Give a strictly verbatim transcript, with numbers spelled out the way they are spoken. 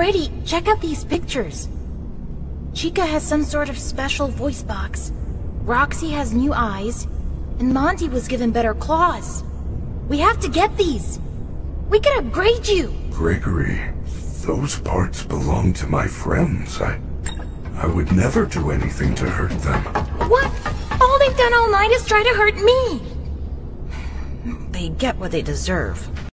Freddy, check out these pictures. Chica has some sort of special voice box. Roxy has new eyes. And Monty was given better claws. We have to get these. We can upgrade you. Gregory, those parts belong to my friends. I... I would never do anything to hurt them. What? All they've done all night is try to hurt me. They get what they deserve.